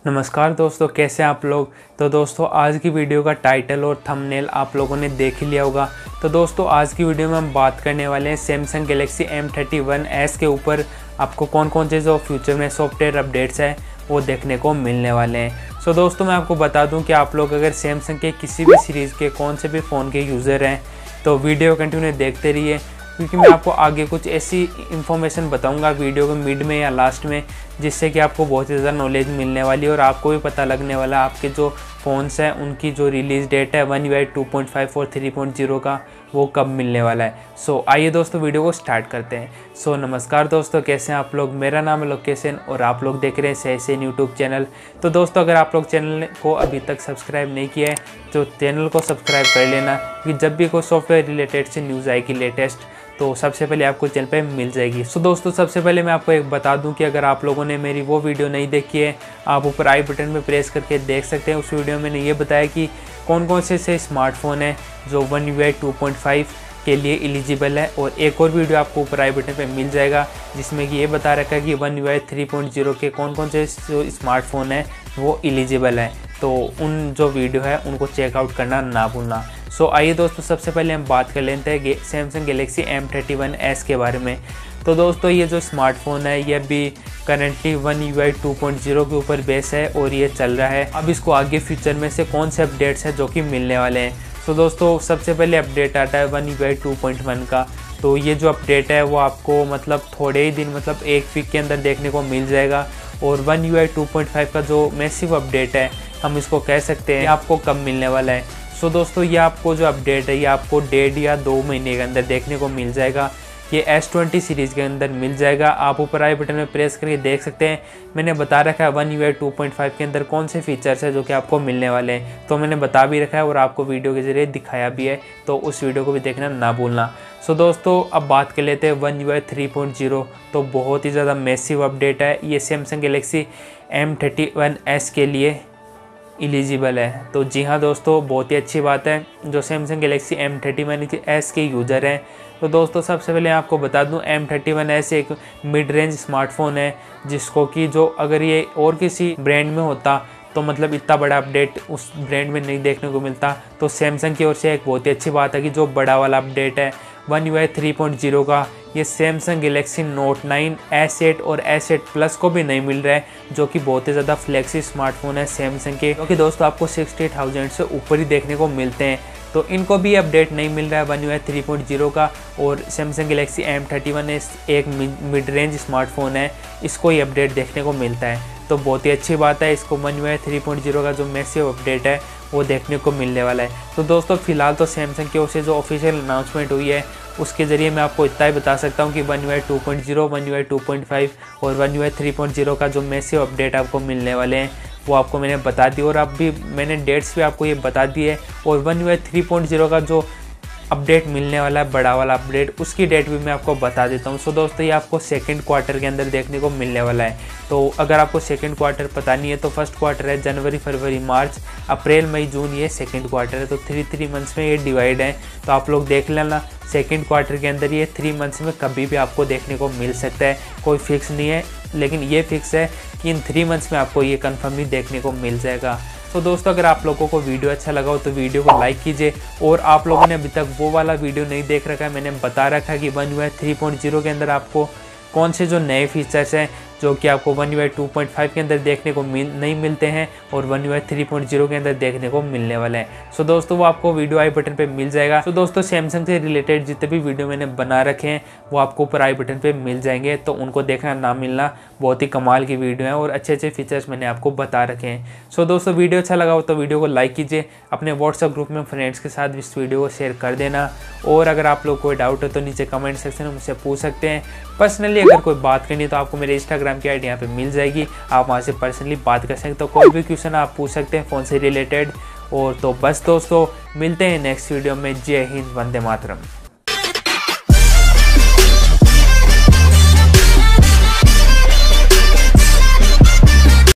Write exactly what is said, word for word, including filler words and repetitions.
नमस्कार दोस्तों, कैसे हैं आप लोग। तो दोस्तों आज की वीडियो का टाइटल और थंबनेल आप लोगों ने देख ही लिया होगा। तो दोस्तों आज की वीडियो में हम बात करने वाले हैं Samsung Galaxy M thirty one S के ऊपर आपको कौन कौन से जो फ्यूचर में सॉफ्टवेयर अपडेट्स हैं वो देखने को मिलने वाले हैं। सो दोस्तों मैं आपको बता दूं कि आप लोग अगर सैमसंग के किसी भी सीरीज़ के कौन से भी फ़ोन के यूज़र हैं तो वीडियो कंटिन्यू देखते रहिए, क्योंकि मैं आपको आगे कुछ ऐसी इन्फॉर्मेशन बताऊंगा वीडियो के मिड में या लास्ट में, जिससे कि आपको बहुत ही ज़्यादा नॉलेज मिलने वाली है और आपको भी पता लगने वाला है आपके जो फ़ोन्स हैं उनकी जो रिलीज़ डेट है one U I two point five और थ्री पॉइंट ज़ीरो का वो कब मिलने वाला है। सो आइए दोस्तों वीडियो को स्टार्ट करते हैं। सो नमस्कार दोस्तों, कैसे हैं आप लोग। मेरा नाम है लोकेशन और आप लोग देख रहे हैं सहसेन यूट्यूब चैनल। तो दोस्तों अगर आप लोग चैनल को अभी तक सब्सक्राइब नहीं किया है तो चैनल को सब्सक्राइब कर लेना, क्योंकि जब भी कोई सॉफ्टवेयर रिलेटेड से न्यूज़ आएगी लेटेस्ट तो सबसे पहले आपको चैनल पे मिल जाएगी। सो दोस्तों सबसे पहले मैं आपको एक बता दूं कि अगर आप लोगों ने मेरी वो वीडियो नहीं देखी है, आप ऊपर आई बटन में प्रेस करके देख सकते हैं। उस वीडियो में मैंने ये बताया कि कौन कौन से से स्मार्टफोन हैं जो one U I two point five के लिए एलिजिबल है, और एक और वीडियो आपको ऊपर आई बटन पे मिल जाएगा जिसमें कि ये बता रखा है कि one U I three point zero के कौन कौन से जो स्मार्टफोन हैं वो एलिजिबल है। तो उन जो वीडियो है उनको चेकआउट करना ना भूलना। सो आइए दोस्तों सबसे पहले हम बात कर लेते हैं Samsung Galaxy M thirty one S के बारे में। तो दोस्तों ये जो स्मार्टफोन है ये अभी currently one U I two point zero के ऊपर बेस है और ये चल रहा है। अब इसको आगे फ्यूचर में से कौन से अपडेट्स हैं जो कि मिलने वाले हैं। सो दोस्तों सबसे पहले अपडेट आता है one U I two point one का। तो ये जो अपडेट है वो आपको मतलब थोड़े ही दिन मतलब एक वीक के अंदर देखने को मिल जाएगा। और one U I two point five का जो मैसिव अपडेट है हम इसको कह सकते हैं, आपको कब मिलने वाला है। सो दोस्तों ये आपको जो अपडेट है ये आपको डेढ़ या दो महीने के अंदर देखने को मिल जाएगा। ये एस ट्वेंटी सीरीज़ के अंदर मिल जाएगा। आप ऊपर आई बटन में प्रेस करके देख सकते हैं, मैंने बता रखा है one U I two point five के अंदर कौन से फीचर्स है जो कि आपको मिलने वाले हैं। तो मैंने बता भी रखा है और आपको वीडियो के जरिए दिखाया भी है, तो उस वीडियो को भी देखना ना भूलना। सो दोस्तों अब बात कर लेते हैं one U I three point zero. तो बहुत ही ज़्यादा मैसिव अपडेट है, ये Samsung Galaxy M thirty one S के लिए एलिजिबल है। तो जी हाँ दोस्तों, बहुत ही अच्छी बात है। जो Samsung Galaxy M thirty one S के यूज़र हैं तो दोस्तों सबसे पहले आपको बता दूं एम थर्टी वन एस एक मिड रेंज स्मार्टफोन है, जिसको कि जो अगर ये और किसी ब्रांड में होता तो मतलब इतना बड़ा अपडेट उस ब्रांड में नहीं देखने को मिलता। तो सैमसंग की ओर से एक बहुत ही अच्छी बात है कि जो बड़ा वाला अपडेट है one U I three point zero का ये Samsung Galaxy Note nine S eight और एस एट प्लस को भी नहीं मिल रहा है, जो कि बहुत ही ज़्यादा फ्लेक्सी स्मार्टफोन है सैमसंग के, क्योंकि दोस्तों आपको सिक्सटी थाउजेंड से ऊपर ही देखने को मिलते हैं। तो इनको भी अपडेट नहीं मिल रहा है one U I three point zero का। और Samsung Galaxy M thirty one S एक मिड रेंज स्मार्टफोन है, इसको ही अपडेट देखने को मिलता है। तो बहुत ही अच्छी बात है, इसको one U I three point zero का जो मैसिव अपडेट है वो देखने को मिलने वाला है। तो दोस्तों फिलहाल तो सैमसंग की ओर से जो ऑफिशियल अनाउंसमेंट हुई है उसके ज़रिए मैं आपको इतना ही बता सकता हूँ कि one U I two point zero, one U I two point five और one U I three point zero का जो मैसिव अपडेट आपको मिलने वाले हैं वो आपको मैंने बता दी, और अब भी मैंने डेट्स भी आपको ये बता दी है। और one U I three point zero का जो अपडेट मिलने वाला है बड़ा वाला अपडेट, उसकी डेट भी मैं आपको बता देता हूँ। सो दोस्तों ये आपको सेकंड क्वार्टर के अंदर देखने को मिलने वाला है। तो अगर आपको सेकंड क्वार्टर पता नहीं है तो फर्स्ट क्वार्टर है जनवरी फरवरी मार्च अप्रैल मई जून, ये सेकंड क्वार्टर है। तो थ्री थ्री मंथ्स में ये डिवाइड है, तो आप लोग देख लेना सेकंड क्वार्टर के अंदर ये थ्री मंथ्स में कभी भी आपको देखने को मिल सकता है, कोई फिक्स नहीं है। लेकिन ये फिक्स है कि इन थ्री मंथ्स में आपको ये कन्फर्म ही देखने को मिल जाएगा। तो दोस्तों अगर आप लोगों को वीडियो अच्छा लगा हो तो वीडियो को लाइक कीजिए, और आप लोगों ने अभी तक वो वाला वीडियो नहीं देख रखा है, मैंने बता रखा है कि one U I three point zero के अंदर आपको कौन से जो नए फीचर्स हैं जो कि आपको one U I two point five के अंदर देखने को मिल नहीं मिलते हैं और one U I three point zero के अंदर देखने को मिलने वाले हैं। सो दोस्तों वो आपको वीडियो आई बटन पे मिल जाएगा। सो दोस्तों सैमसंग से रिलेटेड जितने भी वीडियो मैंने बना रखे हैं वो आपको ऊपर आई बटन पे मिल जाएंगे, तो उनको देखना ना मिलना। बहुत ही कमाल की वीडियो है और अच्छे अच्छे फीचर्स मैंने आपको बता रखे हैं। सो दोस्तों वीडियो अच्छा लगा हो तो वीडियो को लाइक कीजिए, अपने व्हाट्सएप ग्रुप में फ्रेंड्स के साथ इस वीडियो को शेयर कर देना। और अगर आप लोग कोई डाउट है तो नीचे कमेंट सेक्शन में मुझसे पूछ सकते हैं। पर्सनली अगर कोई बात करनी है तो आपको मेरे इंस्टाग्राम की आईडी यहाँ पे मिल जाएगी, आप वहाँ से पर्सनली बात कर सकते हैं। तो कोई भी क्वेश्चन आप पूछ सकते हैं फ़ोन से रिलेटेड। और तो बस दोस्तों मिलते हैं नेक्स्ट वीडियो में। जय हिंद, वंदे मातरम।